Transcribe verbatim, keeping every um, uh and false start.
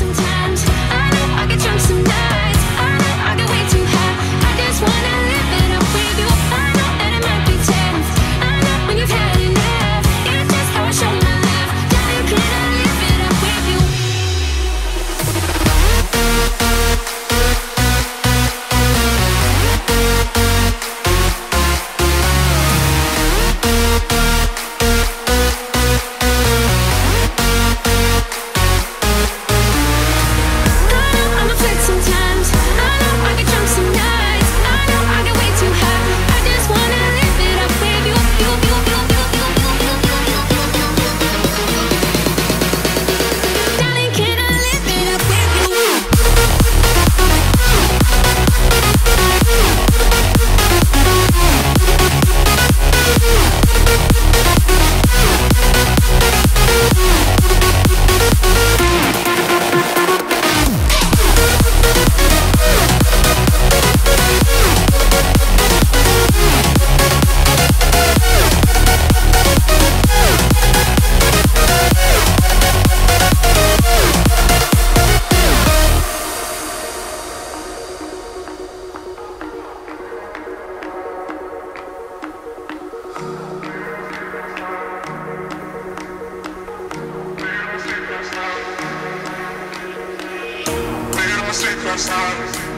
sometimes. I know I get drunk some nights. I know I get way too high. I just wanna live it up with you. I know that it might be tough. I know when you've had enough. It's just how I show my love. Darling, can I live it up with you? Outside.